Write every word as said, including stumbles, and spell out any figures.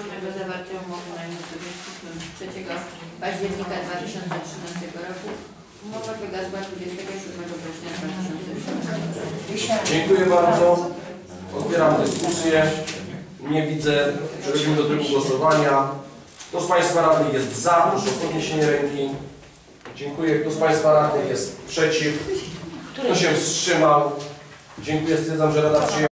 prawomocnego zawarcia umowy najmu z trzeciego października dwa tysiące trzynastego roku. Umowa wygasła dwudziestego siódmego września dwa tysiące trzynastego. Dziękuję bardzo. Otwieram dyskusję. Nie widzę. Przechodzimy do trybu głosowania. Kto z Państwa radnych jest za? Proszę o podniesienie ręki. Dziękuję. Kto z Państwa radnych jest przeciw? Kto się wstrzymał? Dziękuję. Stwierdzam, że Rada przyjęła.